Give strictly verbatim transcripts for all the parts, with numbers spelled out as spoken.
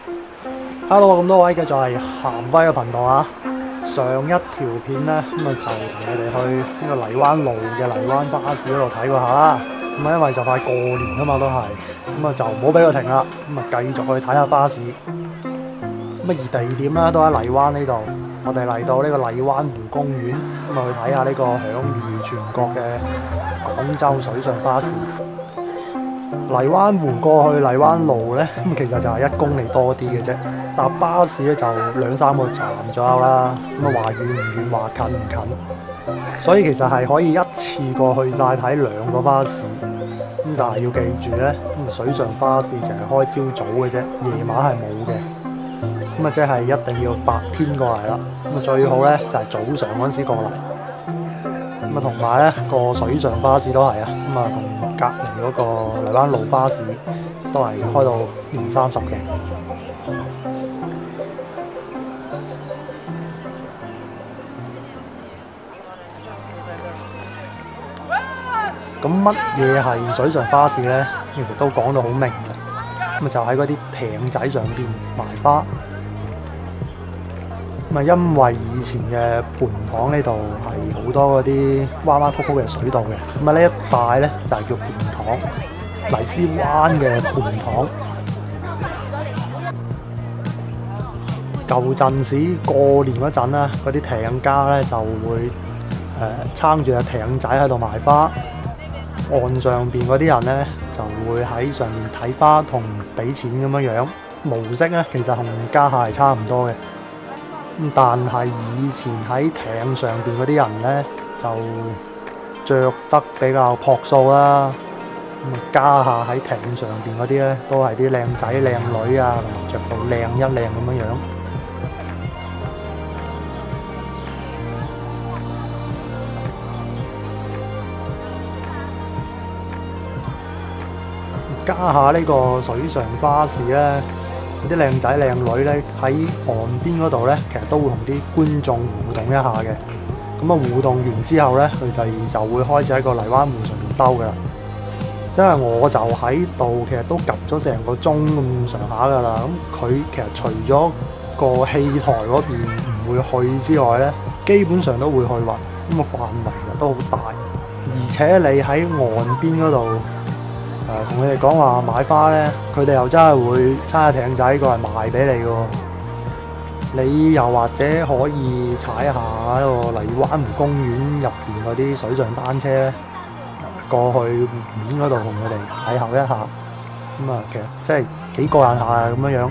Hello， 咁多位繼續係鹹輝嘅頻道啊！上一條片咧咁啊就同你哋去呢個荔灣路嘅荔灣花市嗰度睇過下啦。咁啊因為就快過年啊嘛都係，咁啊就唔好俾佢停啦，咁啊繼續去睇下花市。咁啊而地點咧都喺荔灣呢度，我哋嚟到呢個荔灣湖公園，咁啊去睇下呢個享譽全國嘅廣州水上花市。荔灣湖過去荔灣路咧，咁其實就係一公里多啲嘅啫。搭巴士咧就兩三個站左右啦。咁啊話遠唔遠，話近唔近，所以其實係可以一次過去晒睇兩個花市。咁但係要記住咧，咁水上花市淨係開朝早嘅啫，夜晚係冇嘅。咁啊即係一定要白天過嚟啦。咁啊最好咧就係早上嗰陣時過嚟。咁啊同埋咧個水上花市都係啊，咁啊同隔離嗰個荔灣路花市都係開到年三十嘅。咁乜嘢係水上花市呢？其實都講到好明嘅，咁啊就喺嗰啲艇仔上邊賣花。咁啊因為以前嘅盆塘呢度係好多嗰啲彎彎曲曲嘅水道嘅，咁啊呢一帶呢就係叫盆塘，荔枝灣嘅盆塘。舊陣時過年嗰陣咧，嗰啲艇家呢就會誒撐住隻艇仔喺度賣花。岸上邊嗰啲人咧就會喺上面睇花同俾錢咁樣樣，模式咧其實同家下係差唔多嘅。咁但係以前喺艇上邊嗰啲人咧就着得比較樸素啦。咁家下喺艇上邊嗰啲咧都係啲靚仔靚女啊，同埋着到靚一靚咁樣樣。家下呢個水上花市咧，啲靚仔靚女咧喺岸邊嗰度咧，其實都會同啲觀眾互動一下嘅。咁啊互動完之後咧，佢哋就會開始喺個荔灣湖上面兜噶啦。因為我就喺度，其實都及咗成個鐘咁上下噶啦。咁佢其實除咗個戲台嗰邊唔會去之外咧，基本上都會去勻。咁個範圍其實都好大，而且你喺岸邊嗰度。誒同你哋講話買花咧，佢哋又真係會揸下艇仔過嚟賣俾你嘅喎。你又或者可以踩下呢個荔灣湖公園入邊嗰啲水上單車咧，過去湖面嗰度同佢哋邂逅一下。咁啊，其實真係幾過癮下啊咁樣樣。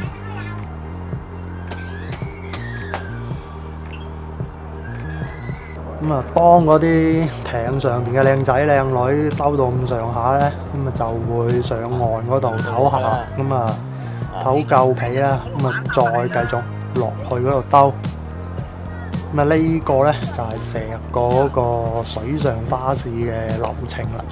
咁啊，當嗰啲艇上邊嘅靚仔靚女兜到咁上下咧，咁啊就會上岸嗰度唞下，咁啊唞夠皮啦，咁啊再繼續落去嗰度兜。咁啊呢個咧就係成個嗰個水上花市嘅流程啦。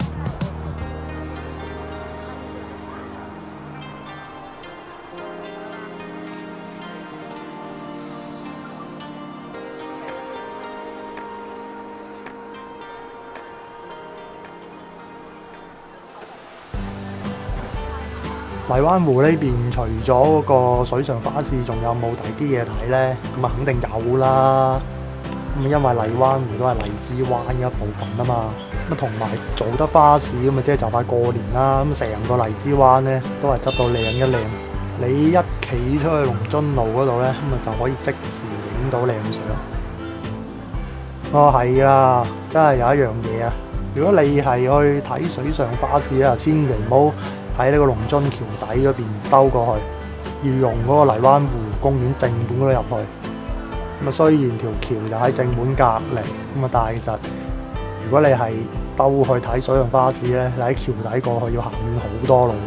荔灣湖呢邊除咗嗰個水上花市，仲有冇第啲嘢睇呢？咁啊肯定有啦。咁因為荔灣湖都係荔枝灣嘅一部分啊嘛。咁同埋做得花市咁啊，即係就快過年啦。咁成個荔枝灣呢都係執到靚一靚。你一企出去龍津路嗰度呢，咁啊就可以即時影到靚相。哦，係啊，真係有一樣嘢啊！如果你係去睇水上花市啊，千祈唔好喺呢個龍津橋底嗰邊兜過去，要用嗰個荔灣湖公園正本嗰度入去。咁啊，雖然條橋就喺正本隔離，咁啊，但係其實如果你係兜去睇水上花市咧，你喺橋底過去要行遠好多路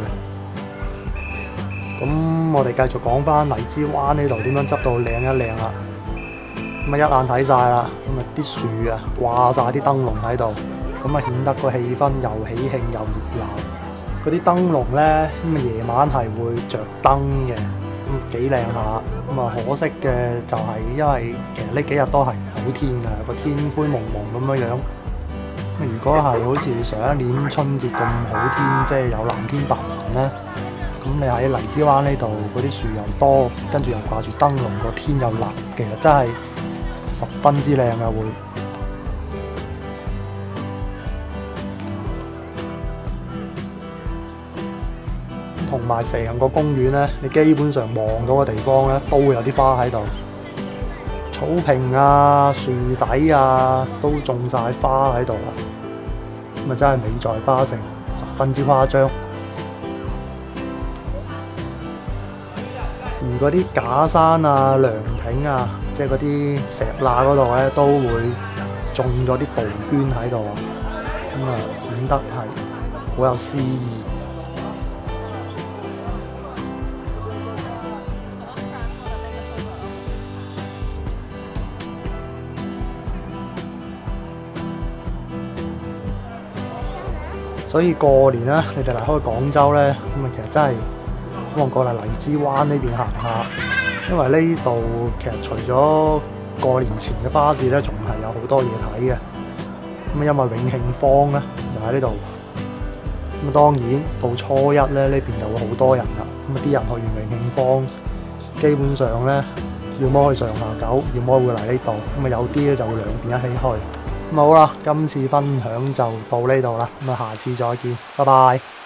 嘅。咁我哋繼續講翻荔枝灣呢度點樣執到靚一靚啦。咁啊一眼睇晒啦，咁啊啲樹啊掛晒啲燈籠喺度，咁啊顯得個氣氛又喜慶又熱鬧。嗰啲燈籠咧，咁啊夜晚係會着燈嘅，咁幾靚下。咁啊可惜嘅就係因為其實呢幾日都係唔好天㗎，個天灰蒙蒙咁樣樣。咁如果係好似上一年春節咁好天，即係有藍天白雲咧，咁你喺荔枝灣呢度嗰啲樹又多，跟住又掛住燈籠，個天又藍，其實真係十分之靚嘅會。同埋成個公園咧，你基本上望到嘅地方咧，都有啲花喺度，草坪啊、樹底啊，都種晒花喺度啦。咁啊，真係美在花城，十分之誇張。而嗰啲假山啊、涼亭啊，即係嗰啲石罅嗰度咧，都會種咗啲杜鵑喺度啊，咁啊顯得係好有詩意。所以過年咧，你哋嚟開廣州咧，咁啊其實真係希望過嚟荔枝灣呢邊行下，因為呢度其實除咗過年前嘅花市咧，仲係有好多嘢睇嘅。咁因為永慶坊咧就喺呢度，咁啊當然到初一咧呢邊就會好多人啦。咁啊啲人去完永慶坊，基本上咧要麼去上下九，要麼會嚟呢度。咁啊有啲咧就會兩邊一起去。咁好啦，今次分享就到呢度啦，咁啊下次再見，拜拜。